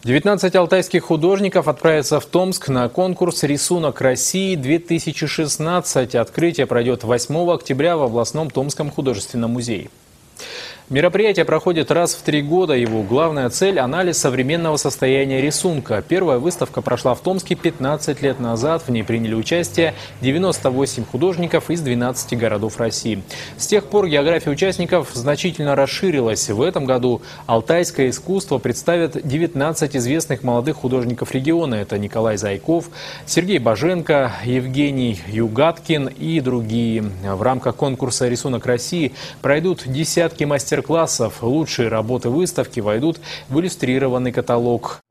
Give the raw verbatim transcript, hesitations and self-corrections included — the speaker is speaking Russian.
девятнадцать алтайских художников отправятся в Томск на конкурс «Рисунок России-две тысячи шестнадцать». Открытие пройдет восьмого октября в областном Томском художественном музее. Мероприятие проходит раз в три года. Его главная цель – анализ современного состояния рисунка. Первая выставка прошла в Томске пятнадцать лет назад. В ней приняли участие девяносто восемь художников из двенадцати городов России. С тех пор география участников значительно расширилась. В этом году алтайское искусство представят девятнадцать известных молодых художников региона. Это Николай Зайков, Сергей Боженко, Евгений Югаткин и другие. В рамках конкурса «Рисунок России» пройдут десятки мастер-классов. Лучшие работы выставки войдут в иллюстрированный каталог.